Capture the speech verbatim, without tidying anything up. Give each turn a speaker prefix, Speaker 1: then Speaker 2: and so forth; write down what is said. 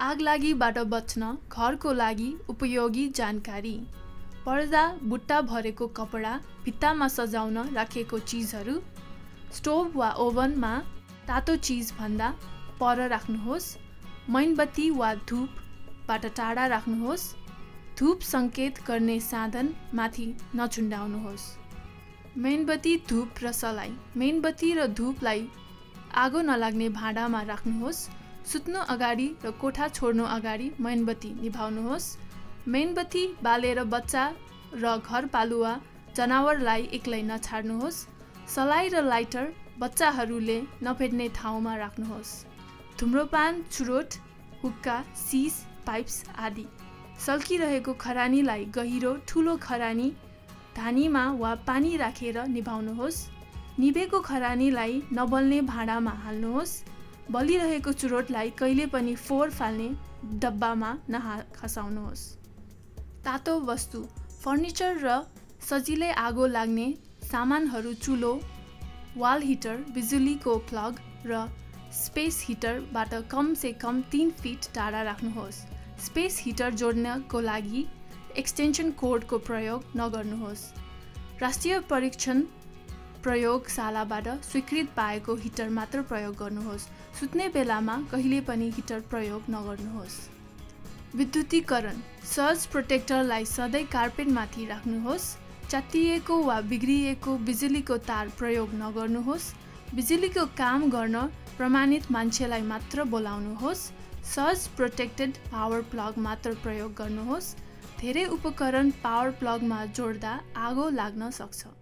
Speaker 1: आगलागीबाट बच्न घरको लागि उपयोगी जानकारी। पर्दा, बुट्टा भरेको कपडा, भित्तामा सजाउन राखेको चिजहरू, स्टोभ वा ओभनमा तातो चिज भन्दा पर राख्नुहोस्। मैनबत्ती वा धूपबाट टाढा राख्नुहोस्। धूप सङ्केत गर्ने साधन माथि नचुन्डाउनुहोस्। मेनबत्ती, धूप र सलाई। मेनबत्ती र धूपलाई आगो नलाग्ने भाँडामा राख्नुहोस्। सुत्नु अगाडि र कोठा छोड्नु अगाडि मेनबत्ती निभाउनुहोस्। मेनबत्ती बालेर बच्चा र घरपालुवा जनावरलाई एक्लै नछाड्नुहोस्। सलाई र लाइटर बच्चाहरूले नभेट्ने ठाउँमा राख्नुहोस्। धुम्रपान, चुरोट, हुक्का, सिस, पाइप्स आदि। सल्किरहेको खरानीलाई गहिरो ठुलो खरानी धानीमा वा पानी राखेर निभाउनुहोस्। निभेको खरानीलाई नबल्ने भाँडामा हाल्नुहोस्। बलिरहेको चुरोटलाई कहिले पनि फोहोर फाल्ने डब्बामा नहा खसाउनुहोस्। तातो वस्तु, फर्निचर र सजिलै आगो लाग्ने सामानहरू, चुलो, वाल हिटर, बिजुलीको प्लग र स्पेस हिटरबाट कम से कम तीन फिट टाढा राख्नुहोस्। स्पेस हिटर जोड्नको लागि एक्सटेन्सन कोडको प्रयोग नगर्नुहोस्। राष्ट्रिय परीक्षण प्रयोगशालाबाट स्वीकृत पाएको हिटर मात्र प्रयोग गर्नुहोस्। सुत्ने बेलामा कहिले पनि हिटर प्रयोग नगर्नुहोस्। विद्युतीकरण, सर्ज प्रोटेक्टरलाई सधैँ कार्पेटमाथि राख्नुहोस्। च्यातिएको वा बिग्रिएको बिजुलीको तार प्रयोग नगर्नुहोस्। बिजुलीको काम गर्न प्रमाणित मान्छेलाई मात्र बोलाउनुहोस्। सर्ज प्रोटेक्टेड पावर प्लग मात्र प्रयोग गर्नुहोस्। धेरै उपकरण पावर प्लगमा जोड्दा आगो लाग्न सक्छ।